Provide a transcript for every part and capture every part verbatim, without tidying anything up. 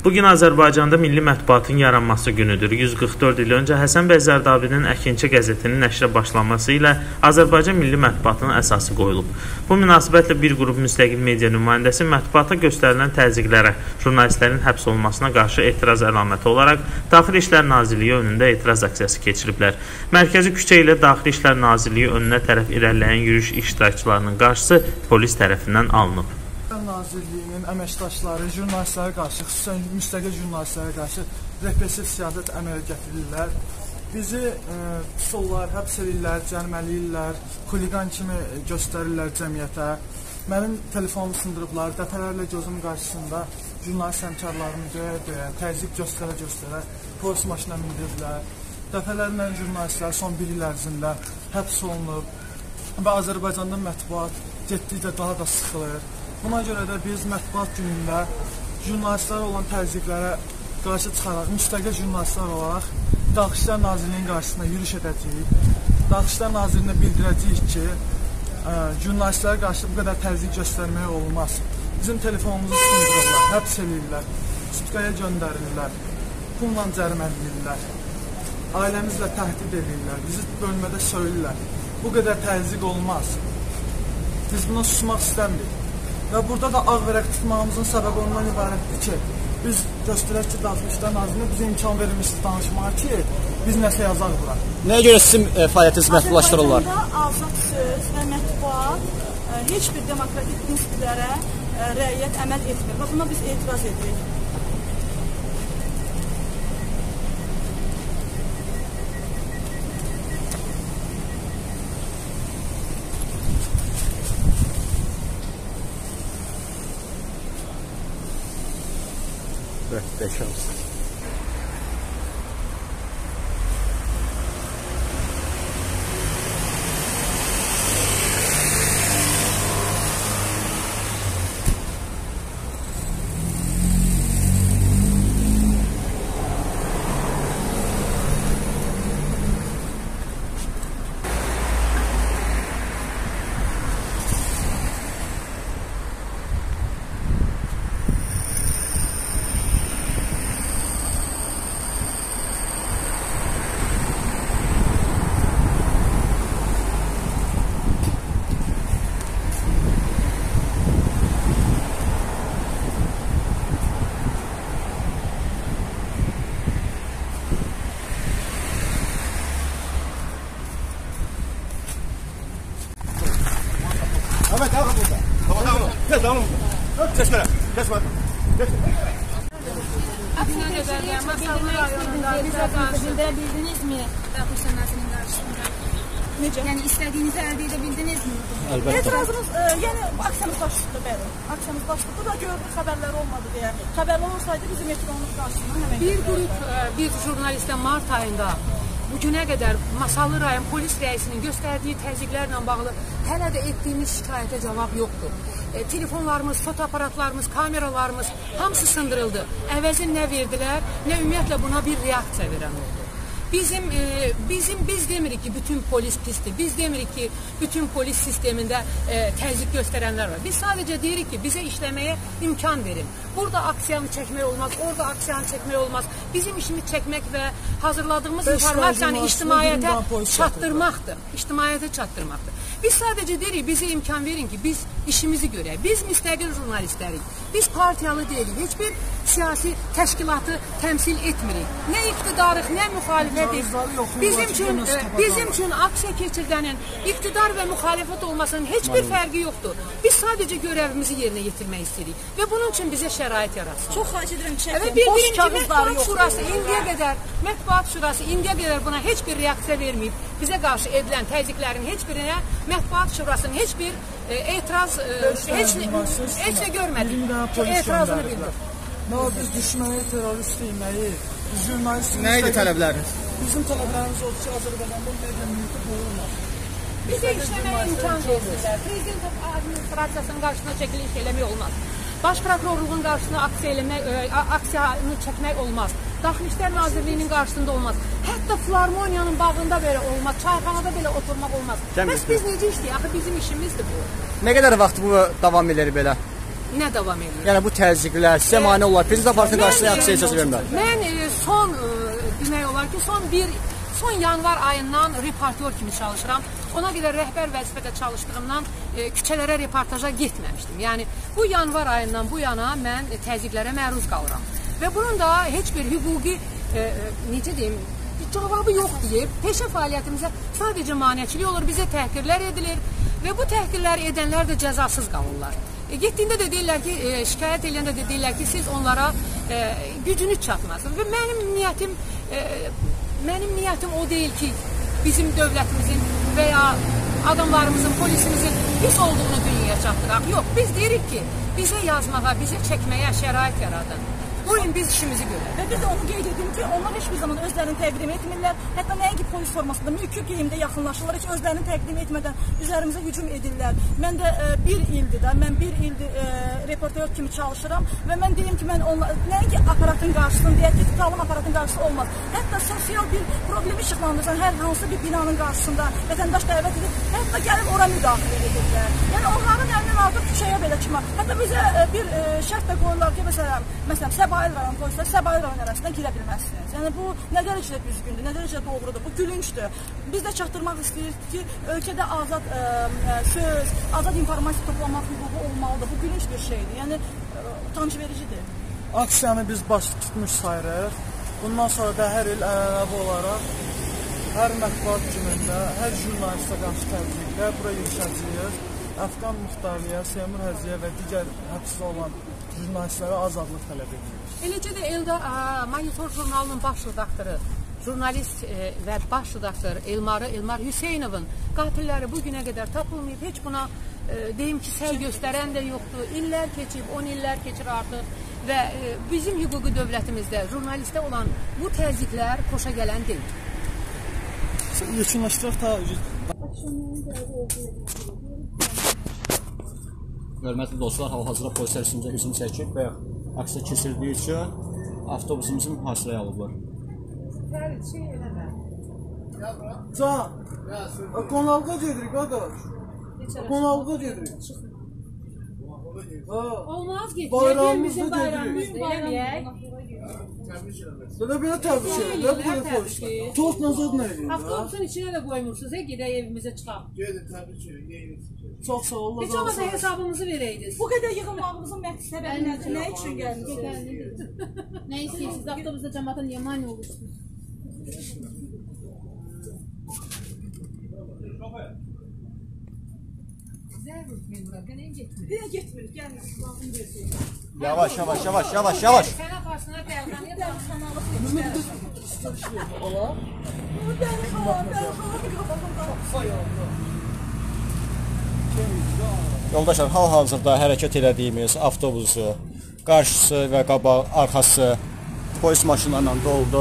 Bugün Azərbaycanda milli mətbuatın yaranması günüdür. yüz qırx dörd il öncə Həsən bəy Zərdabinin Əkinçi qəzetinin nəşrə başlanması ilə Azərbaycan milli mətbuatının əsası qoyulub. Bu münasibətlə bir qrup müstəqil media nümayəndəsi mətbuata göstərilən təzyiqlərə, jurnalistlərin həbs olunmasına qarşı etiraz əlaməti olaraq Daxili İşlər Nazirliyi önündə etiraz aksiyası keçiriblər. Mərkəzi küçə ilə Daxili İşlər Nazirliyi önünə tərəf irəliləyən yürüyüş iştirakçılarının qarşısı polis tərəfindən alınıb. Nazirliyinin əməkdaşları jurnalistlərə qarşı, xüsusən müstəqil jurnalistlərə qarşı repressiv siyasət əmələ gətirirlər. Bizi e, tuturlar, həbs edirlər, cərimələyirlər, xuliqan kimi göstərirlər cəmiyyətə. Mənim telefonumu sındırıblar, dəfələrlə gözüm qarşısında jurnalist həmkarlarımı döyə-döyə, təzyiq göstərə-göstərə polis maşına mindiriblər. Dəfələrlə jurnalistlər son bir il ərzində həbs olunub və Azərbaycanda mətbuat getdikcə daha da sıxılır. Buna görə də biz mətbuat günündə jurnalistlərə olan təzyiqlərə qarşı çıxaraq, müstəqil jurnalistlər olaraq Daxili İşlər Nazirliyinin qarşısında yürüyüş edəcəyik. Daxili İşlər Nazirliyinə bildirəcəyik ki, ə, jurnalistlərə qarşı bu qədər təzyiq göstərmək olmaz. Bizim telefonumuzu sındırırlar, həbs edirlər, sutkaya göndərirlər, pulla cərimələyirlər, ailəmizlə təhdid edirlər, bizi bölmədə söylürlər. Bu qədər təzyiq olmaz. Biz buna susmaq istəmirik. Və burada da ağ vərəq tutmağımızın səbəbi ondan ibarətdir ki, biz göstərək ki, Daxili İşlər Nazirliyinə bizə imkan verilmişdir danışmağa ki, biz nəsə yazaq bura. Nəyə görə sizin e, fəaliyyətinizi məhdudlaşdırırlar? Azərbaycanda azad söz və mətbuat e, heç bir demokratik prinsiplərə e, rəiyyət əməl etmir. Və buna biz etiraz edirik. Beş olsun. Evet, tamam burada. Tamam, tamam. Gel, tamam. Kesme, kesme. Aksiyon özelliği, masallı rayonunda bize karşı bildirebildiniz mi? Daxili İşlər Nazirliyinin qarşısında. Necə? Yəni istədiyinizi əldə edə bildiniz mi? Əlbəttə. Etirazımız, e, yəni aksiyamız baş tutdu, bəli. Aksiyamız baş tutdu da gördük xəbərlər olmadı deyə. Xəbərlər olsaydı bizim elektronluq qarşısından həmən. Bir qrup, bir jurnalistə mart ayında bugünə qədər Masallı rayon polis rəisinin göstərdiyi təzyiqlərlə bağlı hələ də etdiyimiz şikayətə cavab yoxdur. E, telefonlarımız, fotoaparatlarımız, kameralarımız hamısı sındırıldı. Əvəzin nə verdilər, nə ümumiyyətlə buna bir reaksiya verən oldu. Bizim, e, bizim, biz demirik ki, bütün polis pisdir. Biz demirik ki, bütün polis sistemində e, təzyiq göstərənlər var. Biz sadəcə deyirik ki, bizə işləməyə imkan verin. Burada aksiyanı çəkmək olmaz, orada aksiyanı çəkmək olmaz. Bizim işimiz çəkmək və hazırladığımız informasiyanı ictimaiyyətə çatdırmaqdır. İctimaiyyətə çatdırmaqdır. Biz sadəcə deyirik, bizə imkan verin ki, biz işimizi görək. Biz müstəqil jurnalistlərik. Biz partiyalı deyilik. Heç bir siyasi təşkilatı təmsil etmirik. Nə iqtidarıq, nə müxalifətik. Bizim üçün, bizim üçün aksiya keçirdənin iqtidar və müxalifət olmasının heç bir fərqi yoxdur. Biz sadəcə görəvimizi yerinə yetirmək istəyirik və bunun üçün bizə şərait yaratsın. Çox xahiş edirəm ki, evet, bildirim ki, Mətbuat Şurası indiyə qədər, Mətbuat Şurası indiyə qədər buna heç bir reaksiya verməyib. Bizə qarşı edilən təzyiqlərin heç birinə Mətbuat Şurasının heç bir e, etiraz, e, heç, heç nə görmədik. Etirazını bildir. Nə o, biz düşməni, terörist deyilməyi, biz jurnalist... Nə idi tələbləriniz? Bizim tələblərimiz oldu ki, Azərbaycanda media mühiti qoyulmaz. Bizə işləməyə imkan verirlər. Prezident administrasiyasının qarşısına çəkiliş eləmək olmaz. Baş prokurorluğun qarşısına aksiya eləmək, aksiyanı çəkmək olmaz. Daxili İşlər Nazirliyinin qarşısında olmaz. Hətta Filarmoniyanın bağında belə olmaz. Çayxanada belə oturmaq olmaz. Bəs biz necə işləyik? Axı bizim işimizdir bu. Nə qədər vaxt bu davam edir belə? nə davam edir? Yəni bu təzyiqlər sizə mane olar. Prezident partiyası qarşısında aksiya icazə vermir. Mən e, son e, demək olar ki, son bir son yanvar ayından reportyor kimi çalışıram. Ona görə rəhbər vəzifədə çalışdığımdan e, küçələrə reportaja getməmişdim. Yəni bu yanvar ayından bu yana mən e, təzyiqlərə məruz qalıram. Və bunun da heç bir hüquqi e, e, necə deyim, cavabı yox deyib, peşə fəaliyyətimizə sadəcə maneəçilik olur, bizə təhqirlər edilir və bu təhqirlər edənlər də cəzasız qalırlar. E, getdiyində də deyirlər ki, e, şikayət edəndə də deyirlər ki, siz onlara e, gücünüz çatmasın. Və mənim niyyətim, e, mənim niyyətim o deyil ki, bizim dövlətimizin və ya adamlarımızın, polisimizin pis olduğunu dünyaya çatdıraq. Yox, biz deyirik ki, bizə yazmağa, bizə çəkməyə şərait yaradın. Buyurun biz işimizi görək. Və biz də onu qeyd edim ki, onlar heç bir zaman özlərini təqdim etmirlər. Hətta nəinki polis formasında, mülki geyimdə yaxınlaşırlar, heç özlərini təqdim etmədən üzərimizə hücum edirlər. Mən də e, bir ildir də, mən bir ildir e, reportör kimi çalışıram və mən deyim ki, mən onlar, nəinki aparatın qarşısını deyək ki, tutalım aparatın qarşısı olmaz. Hətta sosial bir problemi işıqlandırsan, hər hansı bir binanın qarşısında vətəndaş dəvət edir, hətta gəlib ora müdaxilə edirlər. Yəni onların əlindən artıq küçəyə belə çıxmaq. Hətta bizə e, bir e, şərt də qoyurlar ki, məsələn, məsələn, Səbail rayon polislər Səbail rayon arasında girə bilməzsiniz. Yəni bu nə dərəcədə düzgündür, nə dərəcədə doğrudur, bu gülüncdür. Biz də çatdırmaq istəyirik ki, ölkədə azad ə, ə, söz, azad informasiya toplamaq hüququ olmalıdır. Bu gülünc bir şeydir. Yəni ə, utanc vericidir. Aksiyanı biz baş tutmuş sayırıq. Bundan sonra da hər il ənənəvi olaraq hər mətbuat günündə, hər jurnalistə qarşı təbliğdə bura yürüşəcəyik. Əfqan Muxtarlıya, Seymur Həziyə və digər həbsdə olan jurnalistlərə azadlıq tələb edilir. Eləcə də Elda Monitor jurnalının baş redaktoru, jurnalist e, və baş redaktor Elmarı Elmar Hüseynovun qatilləri bu günə qədər tapılmayıb. Heç buna e, deyim ki, səy göstərən də yoxdur. İllər keçib, on illər keçir artıq və e, bizim hüquqi dövlətimizdə jurnalistə olan bu təzyiqlər xoşa gələn deyil. Yekunlaşdıraq ta Hörmətli dostlar, hal-hazırda polislər üstüncə hücum çəkib və aksiya keçirdiyi üçün avtobusumuzu mühasirəyə alıblar. Fərid, şey eləmə. Can, qonaqlığa gedirik, qardaş. Qonaqlığa gedirik. Olmaz ki, Bayramımızda bayramımızda eləməyək. Belə belə təbrik edir, belə polislər. Tort nazad nə edir? Avtobusun içinə də qoymursunuz, gedək evimizə çıxaq. Gedin, təbrik edir. Çox sağ olun. Heç olmasa hesabımızı verəydiniz. Bu qədər yığılmağımızın məqsədi səbəbi nədir? Nə üçün gəlmisiniz? Nə istəyirsiniz? Avtobusda cəmaata niyə mane olursunuz? Niyə getmirik? Gəlmirik, lazım deyil. Yavaş, yavaş, yavaş, yavaş, yavaş. Sən aparsınlar dəyərxanaya da. Ola? Bu dəli xalan, dəli xalan. Yoldaşlar, hal-hazırda hərəkət elədiyimiz avtobusu qarşısı və qabağı, arxası polis maşınlarla doldu.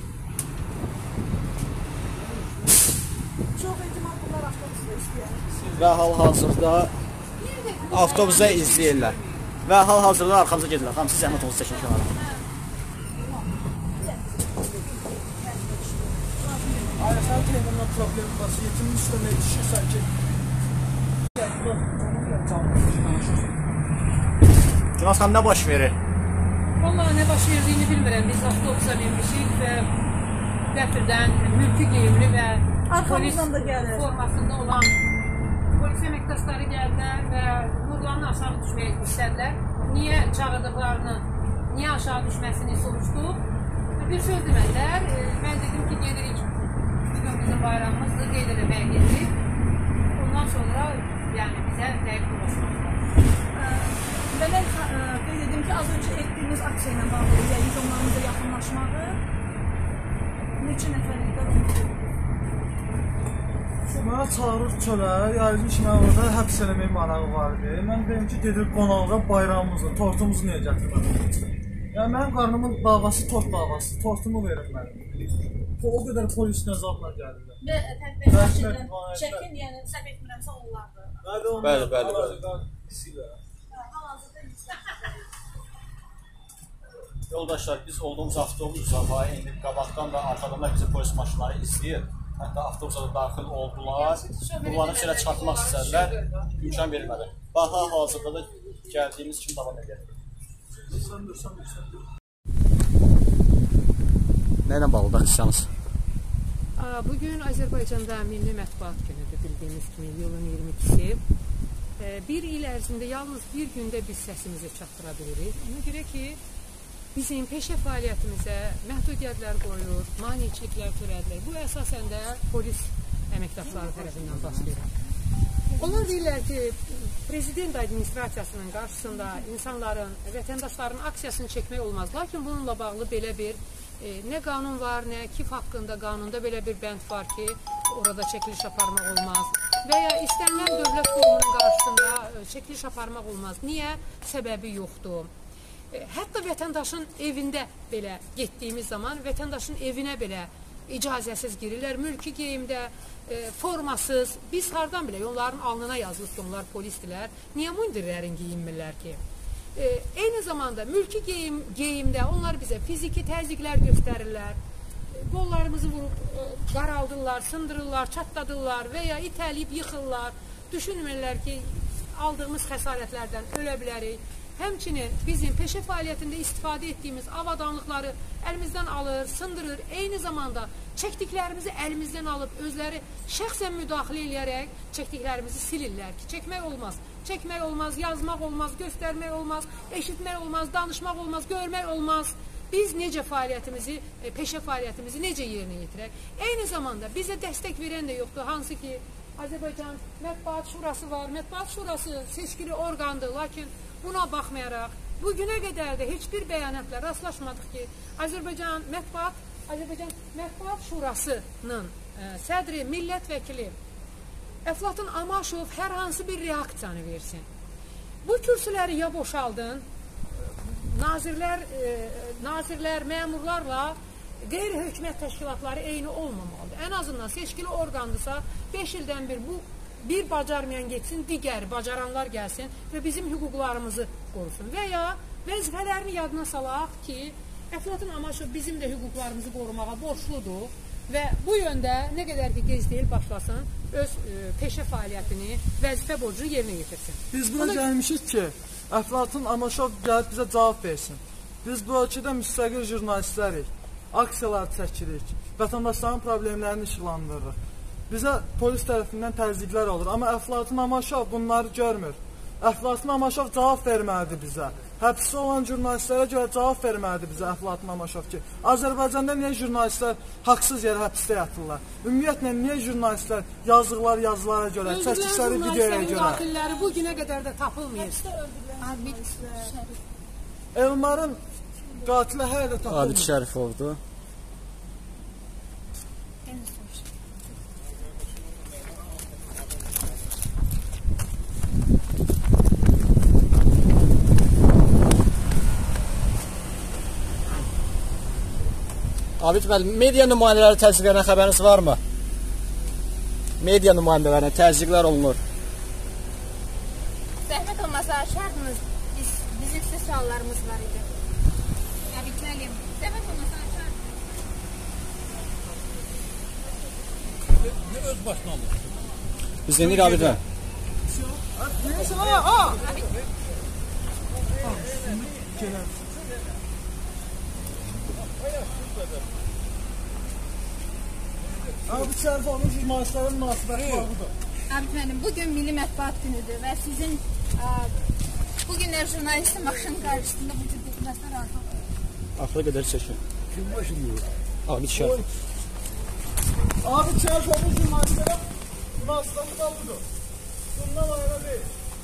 Çox ehtimal bunlar avtobusda istəyir. Və hal-hazırda avtobusa izləyirlər. Və hal-hazırda arxamıza gedirlər. Xanım, siz zəhmət olsun çəkin kənara. Ayrı sən telefonla problem varsa, yetimin üstüne yetişirsən ki, Cünaz xanım, nə baş verir? Vallahi nə baş verdiyini bilmirəm. Biz avtobusa minmişik və qəfildən mülki geyimli və polis formasında olan polis əməkdaşları gəldilər və Nurlanın aşağı düşməyə istədilər. Niyə çağırdıqlarını, niyə aşağı düşməsini soruşduq. Bir söz demədilər. Mən dedim ki, gedirik, bizim bayramımızdır, qeyd eləməyə gedirik. Ondan sonra yəni bizə dəqiq ulaşmalıdır. Və mən qeyd edim ki, az öncə etdiyimiz aksiya ilə bağlı, yəni onlarımıza yaxınlaşmağı neçə nəfərliklər olmalı? Mənə çağırır çölə, yayıcı ki, mən orada həbs eləmək manağı vardı. Mən deyim ki, gedir qonaqlığa bayramımızı, tortumuzu niyə gətirmədim? Yəni, mənim qarnımın davası tort davası, tortumu verir mənim. O qədər polis nəzarətlə gəlirlər. Və tədbirləşdirən çəkin, yəni səhv etmirəmsə onlardır. Bəli, bəli, bəli. Yoldaşlar, biz olduğumuz avtobusa və indi qabaqdan da arxadan da bizi polis maşınları izləyir. Hətta avtobusa da daxil oldular. Bunları içələ çıxartmaq istədilər, imkan verilmədi. Bax, hazırda da Gəldiyimiz kimi davam edək. Söndür, söndür, söndür. Nə ilə bağlı baxışsanız? Bugün Azərbaycanda Milli Mətbuat Günüdür, bildiyimiz kimi iyulun iyirmi ikisi. Bir il ərzində yalnız bir gündə biz səsimizi çatdıra bilirik. Ona görə ki, bizim peşə fəaliyyətimizə məhdudiyyətlər qoyulur, maneçiliklər törədilir. Bu əsasən də polis əməkdaşları tərəfindən baş verir. Onlar deyirlər ki, prezident administrasiyasının qarşısında insanların, vətəndaşların aksiyasını çəkmək olmaz. Lakin bununla bağlı belə bir e, nə qanun var, nə kif haqqında qanunda belə bir bənd var ki, orada çəkiliş aparmaq olmaz. Və ya istənilən dövlət qurumunun qarşısında çəkiliş aparmaq olmaz. Niyə? Səbəbi yoxdur. Hətta vətəndaşın evində belə getdiyimiz zaman vətəndaşın evinə belə icazəsiz girirlər, mülki geyimdə, e, formasız. Biz hardan bilək, onların alnına yazılır ki, onlar polisdirlər. Niyə mundirlərin geyinmirlər ki? E, eyni zamanda mülki geyim, geyimdə onlar bizə fiziki təzyiqlər göstərirlər. E, qollarımızı vurub e, qaraldırlar, sındırırlar, çatladırlar və ya itəliyib yıxırlar. Düşünmürlər ki, aldığımız xəsarətlərdən ölə bilərik. Həmçinin bizim peşə fəaliyyətində istifadə etdiyimiz avadanlıqları əlimizdən alır, sındırır. Eyni zamanda çəkdiklərimizi əlimizdən alıb özləri şəxsən müdaxilə edərək çəkdiklərimizi silirlər ki, çəkmək olmaz. Çəkmək olmaz, yazmaq olmaz, göstərmək olmaz, eşitmək olmaz, danışmaq olmaz, görmək olmaz. Biz necə fəaliyyətimizi, peşə fəaliyyətimizi necə yerinə yetirək? Eyni zamanda bizə dəstək verən də yoxdur. Hansı ki, Azərbaycan Mətbuat Şurası var. Mətbuat Şurası seçkili orqandır, lakin buna baxmayaraq, bugünə qədər də heç bir bəyanatla rastlaşmadıq ki, Azərbaycan Mətbuat, Azərbaycan Mətbuat Şurasının ə, sədri, millət vəkili Əflatun Amaşov hər hansı bir reaksiyanı versin. Bu kürsüləri ya boşaldın, nazirlər, e, nazirlər, məmurlarla qeyri-hökumət təşkilatları eyni olmamalıdır. Ən azından seçkili orqandırsa, beş ildən bir bu bir bacarmayan geçsin, digər bacaranlar gəlsin və bizim hüquqlarımızı qorusun. Və ya vəzifələrini yadına salaq ki, Əflatun Amaşov bizim də hüquqlarımızı qorumağa borçludur və bu yöndə nə qədər ki gec deyil başlasın, öz e, peşə fəaliyyətini, vəzifə borcunu yerinə yetirsin. Biz buna Ona... gəlmişik ki, Əflatun Amaşov gəlib bizə cavab versin. Biz bu ölkədə müstəqil jurnalistlərik, aksiyalar çəkirik, vətəndaşların problemlərini işıqlandırırıq. Bizə polis tərəfindən təzyiqlər olur, amma Əflatun Amaşov bunları görmür. Əflatun Amaşov cavab verməlidir bizə. Həbsdə olan jurnalistlərə görə cavab verməlidir bizə Əflatun Amaşov ki, Azərbaycanda niyə jurnalistlər haqsız yerə həbsdə yatırlar? Ümumiyyətlə, niyə jurnalistlər yazdıqları yazılara görə, çəkdikləri videoya görə? Qatilləri bu günə qədər də tapılmıyor. Elmarın qatilə hələ də tapılmıyor. Abid Şərifovdur. Abid bəli, media nümayəndələri təzyiqlərinə xəbəriniz varmı? Media nümayəndələrinə təzyiqlər olunur. Zəhmət olmasa açardınız, biz, bizim sizə suallarımız var idi. Abid müəllim, zəhmət olmasa açardınız. Ne öz başına olur? Biz deyirik Abid bəli. Neyse, aa, aa! Abid Şərifovun jurnalistlərin münasibəti var budur. Abid müəllim, bugün Milli Mətbuat Günüdür və sizin ə, bugünlər jurnalistin başının qarşısında bu cür dokunmaslar artıq. Axıra qədər çəkin. Kim başını olur? Abid Şərifov. Abid Şərifovun jurnalistlərin münasibəti var budur. Bundan ayrı deyil.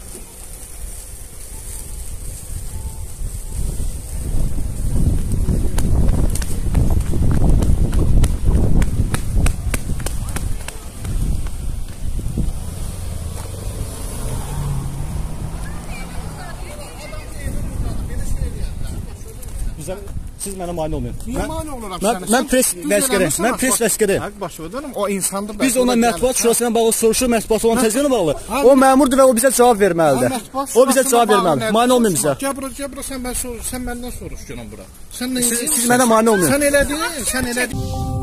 Bizə, siz mənə mane olmayın. Niyə mane oluram mən, sənə? Mən pres vəzgərəm. Mən pres vəzgərəm. Həq başıdır, o insandır. Biz ona mətbuat şurasına bağlı soruşur, mətbuat olan təzyiqlə bağlı. O məmurdur və o bizə cavab verməlidir. O bizə cavab verməlidir. Mane olmayın bizə. Gəl bura, gəl bura, sən, mən soruş, sən məndən soruş görəm bura. Sən nə siz, siz mənə mane olmayın. Sən elədin, sən elədin.